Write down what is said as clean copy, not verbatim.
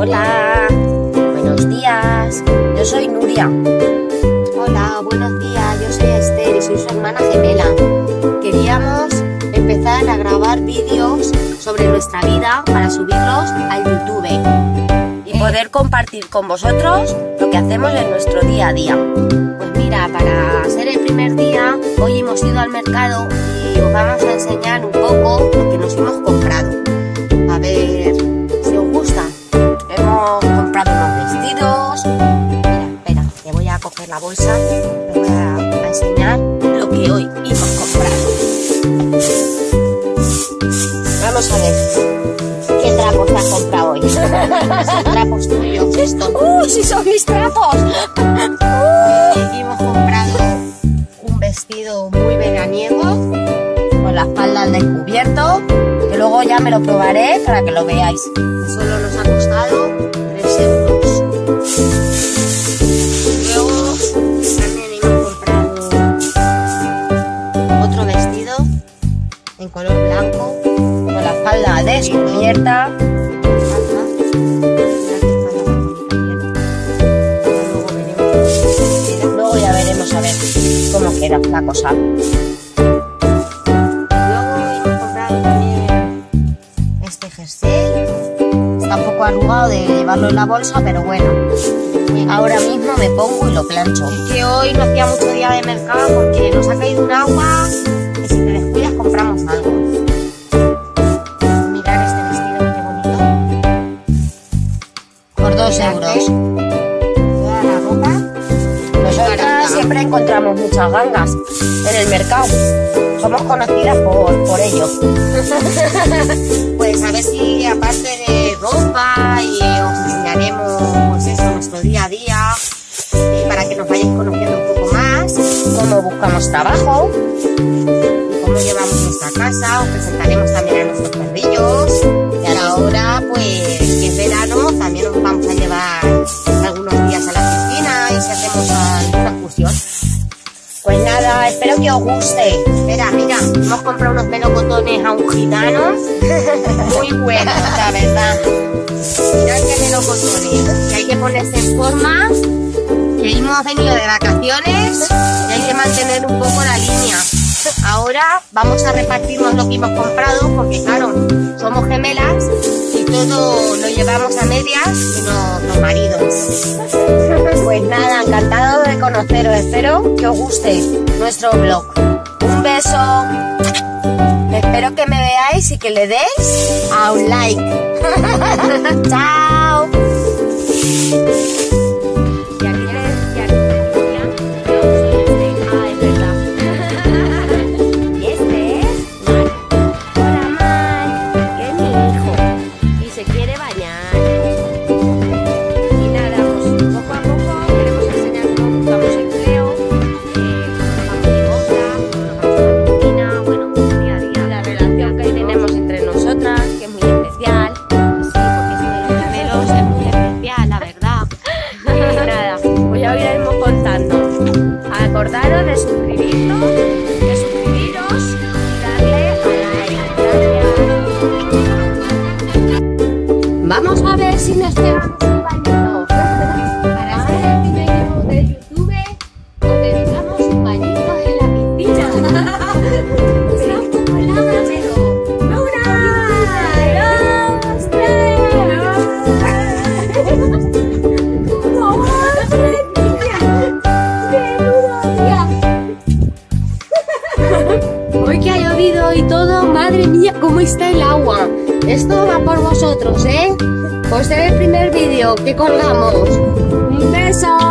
Hola, buenos días, yo soy Nuria. Hola, buenos días, yo soy Esther y soy su hermana gemela. Queríamos empezar a grabar vídeos sobre nuestra vida para subirlos al YouTube Y poder compartir con vosotros lo que hacemos en nuestro día a día. Pues mira, para ser el primer día, hoy hemos ido al mercado y os vamos a enseñar un poco lo que nos hemos comprado. A ver si os gusta. Hemos comprado unos vestidos. Espera, que voy a coger la bolsa, te voy a enseñar lo que hoy hemos comprado. Vamos a ver, ¿qué trapos te has comprado hoy? Son trapos tuyos, esto. ¡Sí son mis trapos! Hemos comprado un vestido muy veraniego Con la espalda al descubierto, que luego ya me lo probaré para que lo veáis. solo nos ha costado 3 euros. Luego también hemos comprado otro vestido en color blanco Con la espalda descubierta. Luego ya veremos a ver cómo queda la cosa. Luego hemos comprado también este jersey. Está un poco arrugado de llevarlo en la bolsa, pero bueno. Ahora mismo me pongo y lo plancho. Es que hoy no hacía mucho día de mercado porque nos ha caído un agua y si te descuidas compramos algo. Mirad este vestido, qué bonito. Por 2 euros. Toda la ropa. Nosotras siempre encontramos muchas gangas en el mercado. Somos conocidas por ello. Pues a ver si aparte de ropa y os enseñaremos pues eso, nuestro día a día para que nos vayáis conociendo un poco más Cómo buscamos trabajo. y cómo llevamos nuestra casa. Os presentaremos también a nuestros perrillos y ahora pues que es verano también os vamos a llevar algunos días a la piscina y si hacemos alguna excursión. Pues nada, espero que os guste. Mira, hemos comprado unos melocotones a un gitano muy buenos, la verdad. Mirad qué melocotones, que hay que ponerse en forma, que hemos venido de vacaciones y hay que mantener un poco la línea. Ahora vamos a repartirnos lo que hemos comprado, porque claro, somos gemelas y todo lo llevamos a medias y los maridos. Pues nada, encantado de conoceros. Espero que os guste nuestro vlog. Un beso. Espero que me veáis y que le deis A un like. Chao. Acordaros de suscribiros y darle a like. Vamos a ver si nos pegamos un bañito. Para ser el primero de YouTube, nos dedicamos un bañito en la piscina. Será un poco helada, pero ¡una! ¡Dos! ¡Tres! Hoy que ha llovido y todo, madre mía, cómo está el agua. Esto va por vosotros, ¿eh? Por ser el primer vídeo que colgamos. Un beso.